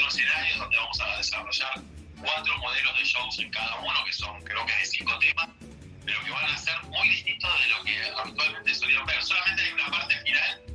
escenarios donde vamos a desarrollar 4 modelos de shows en cada uno, que son, creo que de 5 temas, pero que van a ser muy distintos de lo que habitualmente solían ver. Solamente hay una parte final